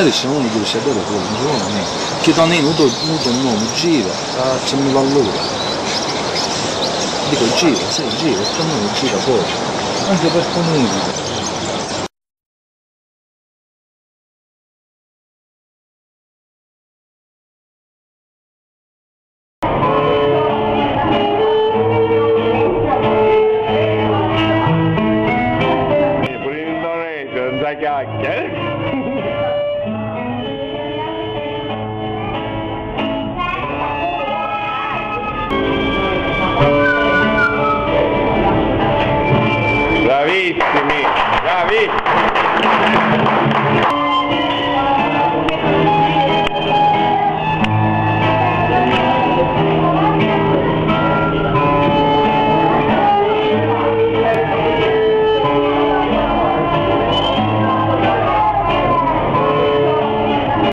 Siamo uno dove si adora quello, non è. Che da noi non gira, c'è mi allora. Dico gira, sì, gira, sto non gira poco. Anche per comunque.